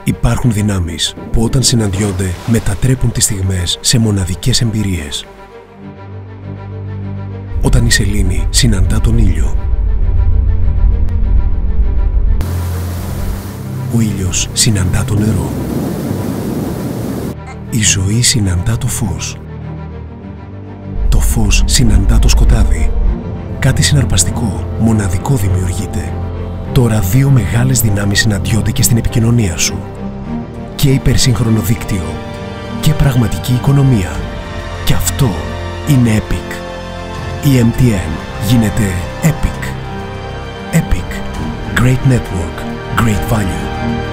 Υπάρχουν δυνάμεις που όταν συναντιόνται μετατρέπουν τις στιγμές σε μοναδικές εμπειρίες. Όταν η σελήνη συναντά τον ήλιο, ο ήλιος συναντά το νερό, η ζωή συναντά το φως, το φως συναντά το σκοτάδι. Κάτι συναρπαστικό, μοναδικό δημιουργείται. Τώρα δύο μεγάλες δυνάμεις συναντιόνται και στην επικοινωνία σου. Και υπερσύγχρονο δίκτυο και πραγματική οικονομία. Και αυτό είναι Epic. Η MTN γίνεται Epic. Epic. Great Network. Great Value.